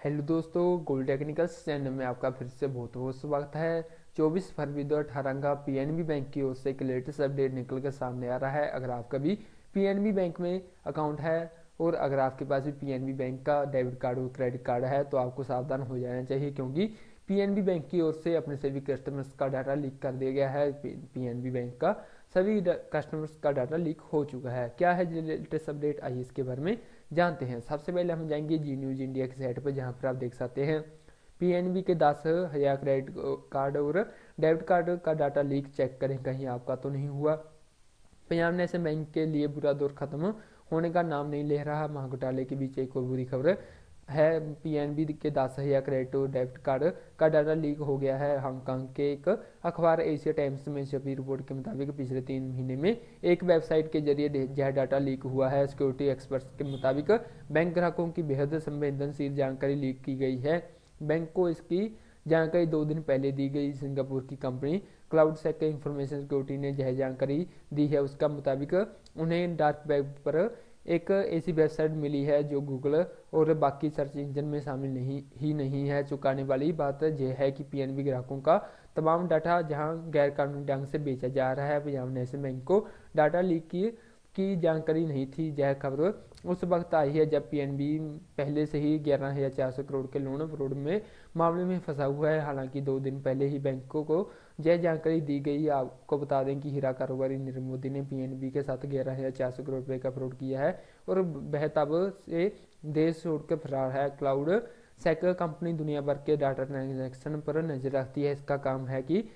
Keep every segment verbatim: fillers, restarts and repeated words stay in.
Hello दोस्तों, gold technicals channel में आपका फिर से बहुत बहुत स्वागत है। चौबीस फरवरी दो हज़ार अठारह का पीएनबी बैंक की ओर से एक लेटेस्ट अपडेट निकल कर सामने आ रहा है। अगर आपका भी पीएनबी बैंक में अकाउंट है और अगर आपके पास भी पीएनबी बैंक का डेबिट कार्ड और क्रेडिट कार्ड है तो आपको सावधान हो जाना चाहिए, क्योंकि पीएनबी बैंक की ओर से अपने सभी कस्टमर्स का डाटा लीक कर दिया गया है। पीएनबी बैंक का सभी कस्टमर्स का डाटा लीक हो चुका है। क्या है लेटेस्ट अपडेट, आइए इसके बारे में जानते हैं। सबसे पहले हम जाएंगे जी न्यूज इंडिया की साइट पर, जहां पर आप देख सकते हैं पीएनबी के दस हजार क्रेडिट कार्ड और डेबिट कार्ड का डाटा लीक चेक करें, कहीं आपका तो नहीं हुआ। पंजाब नेशनल बैंक के लिए बुरा दौर खत्म होने का नाम नहीं ले रहा। महाघोटाले के बीच एक और बुरी खबर है, पीएनबी के दस हजार क्रेडिट और डेबिट कार्ड का डाटा लीक हो गया है। हांगकांग के एक अखबार एशिया टाइम्स में छपी रिपोर्ट के मुताबिक पिछले तीन महीने में एक वेबसाइट के जरिए यह डाटा लीक हुआ है। सिक्योरिटी एक्सपर्ट्स के मुताबिक बैंक ग्राहकों की बेहद संवेदनशील जानकारी लीक की गई है। बैंक को इसकी जानकारी दो दिन पहले दी गई। सिंगापुर की company cloud sec information security ने यह जानकारी दी है। उसका मुताबिक उन्हें डार्क वेब पर एक ऐसी वेबसाइट मिली है जो गूगल और बाकी सर्च इंजन में शामिल नहीं ही नहीं है। चुकाने वाली बात यह है कि पीएनबी ग्राहकों का तमाम डाटा जहां गैर कानूनी ढंग से बेचा जा रहा है। पंजाब नेशनल बैंक को डाटा लीक की की जानकारी नहीं थी। यह खबर उस वक्त आई है जब पीएनबी पहले से ही ग्यारह हजार चार सौ करोड़ के लोन फ्रॉड में मामले में फंसा हुआ है। हालांकि दो दिन पहले ही बैंकों को यह जानकारी दी गई। आपको बता दें कि हीरा कारोबारी नीरव मोदी ने पीएनबी के साथ ग्यारह हजार चार सौ करोड़ रुपए का फ्रॉड किया है और वह तब से देश छोड़कर फरार है। क्लाउड सेक कंपनी दुनिया भर के डाटा ट्रांजैक्शन पर नजर रखती है। इसका काम है कि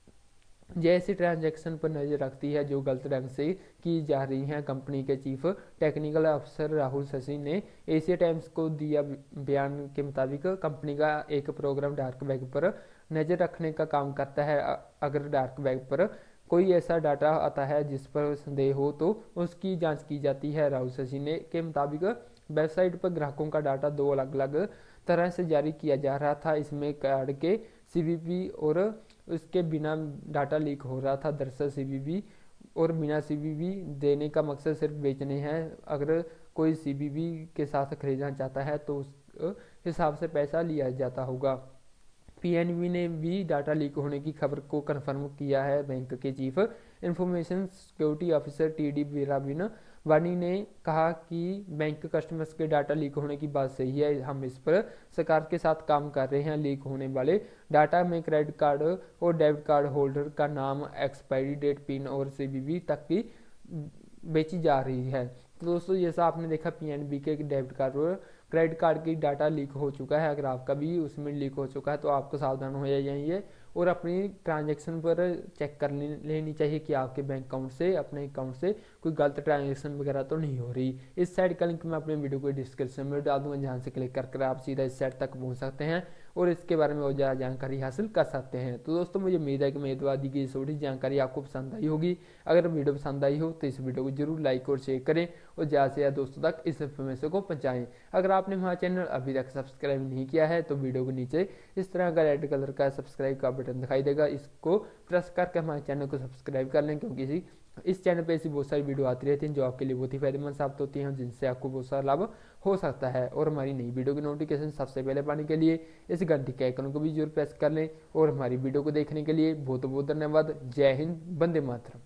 जैसी ट्रांजैक्शन पर नजर रखती है जो गलत ढंग से की जा रही हैं। कंपनी के चीफ टेक्निकल अफसर राहुल शशि ने एशिया टाइम्स को दिया बयान के मुताबिक कंपनी का एक प्रोग्राम डार्क वेब पर नजर रखने का काम करता है। अगर डार्क वेब पर कोई ऐसा डाटा आता है जिस पर संदेह हो तो उसकी जांच की जाती है। राहुल शशि ने के मुताबिक वेबसाइट पर ग्राहकों का डाटा दो अलग अलग तरह से जारी किया जा रहा था। इसमें कार्ड के सीवीवी और उसके बिना डाटा लीक हो रहा था। दरअसल सीवीवी और बिना सीवीवी देने का मकसद सिर्फ बेचने हैं। अगर कोई सीवीवी के साथ खरीदना चाहता है तो उस हिसाब से पैसा लिया जाता होगा। पीएनबी ने भी डाटा लीक होने की खबर को कंफर्म किया है। बैंक के chief information security officer T D वीराबिन वानी ने कहा कि बैंक कस्टमर्स के डाटा लीक होने की बात सही है, हम इस पर सरकार के साथ काम कर रहे हैं। लीक होने वाले डाटा में क्रेडिट कार्ड और डेबिट कार्ड होल्डर का नाम, एक्सपायरी डेट, पिन और सीवीवी तक की बेची जा रही है। तो दोस्तों, जैसा आपने देखा पीएनबी के डेबिट कार्ड और क्रेडिट कार्ड की डाटा लीक हो चुका है। अगर आपका भी उसमें लीक हो चुका है तो आपको सावधान हो जाइए और अपनी ट्रांजैक्शन पर चेक कर लेनी चाहिए कि आपके बैंक अकाउंट से अपने अकाउंट से कोई गलत ट्रांजैक्शन वगैरह तो नहीं हो रही। इस साइट का लिंक मैं अपने वीडियो को डिस्क्रिप्शन में डाल दूंगा, जहां से क्लिक कर कर आप सीधा इस साइट तक पहुंच सकते हैं और इसके बारे में और ज़्यादा जानकारी हासिल कर सकते हैं। तो दोस्तों, मुझे उम्मीद है कि मेरे द्वारा दी गई छोटी जानकारी आपको पसंद आई होगी। अगर वीडियो पसंद आई हो तो इस वीडियो को जरूर लाइक और शेयर करें और ज़्यादा से ज़्यादा दोस्तों तक इस इन्फॉर्मेशन को पहुँचाएं। अगर आपने हमारा चैनल अभी तक सब्सक्राइब नहीं किया है तो वीडियो के नीचे इस तरह का रेड कलर का सब्सक्राइब का बटन दिखाई देगा, इसको प्रेस करके हमारे चैनल को सब्सक्राइब कर लें, क्योंकि इसी इस चैनल पे ऐसी बहुत सारी वीडियो आती रहती हैं जो आपके लिए बहुत ही फायदेमंद साबित होती हैं, जिनसे आपको बहुत सारा लाभ हो सकता है। और हमारी नई वीडियो की नोटिफिकेशन सबसे पहले पाने के लिए इस घंटी के आइकन को भी जरूर प्रेस कर लें। और हमारी वीडियो को देखने के लिए बहुत बहुत धन्यवाद। जय हिंद, वंदे मातरम।